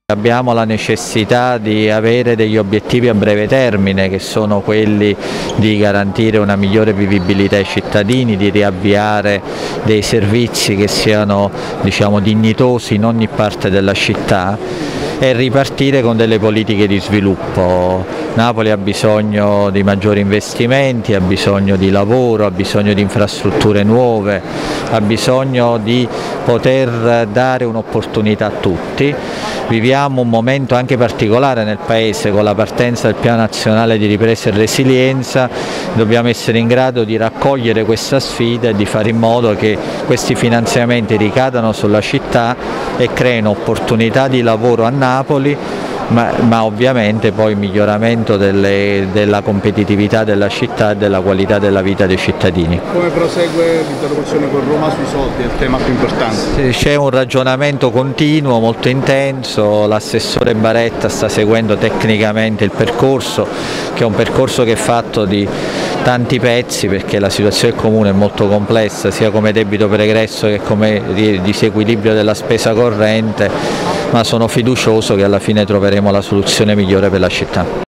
Abbiamo la necessità di avere degli obiettivi a breve termine che sono quelli di garantire una migliore vivibilità ai cittadini, di riavviare dei servizi che siano dignitosi in ogni parte della città e ripartire con delle politiche di sviluppo. Napoli ha bisogno di maggiori investimenti, ha bisogno di lavoro, ha bisogno di infrastrutture nuove, ha bisogno di poter dare un'opportunità a tutti. Viviamo un momento anche particolare nel Paese con la partenza del Piano Nazionale di Ripresa e Resilienza, dobbiamo essere in grado di raccogliere questa sfida e di fare in modo che questi finanziamenti ricadano sulla città e creino opportunità di lavoro a Napoli, ma ovviamente poi miglioramento della competitività della città e della qualità della vita dei cittadini. Come prosegue l'interlocuzione con Roma sui soldi, è il tema più importante? C'è un ragionamento continuo, molto intenso, l'assessore Baretta sta seguendo tecnicamente il percorso, che è un percorso che è fatto di tanti pezzi perché la situazione del Comune è molto complessa, sia come debito pregresso che come disequilibrio della spesa corrente, ma sono fiducioso che alla fine troveremo la soluzione migliore per la città.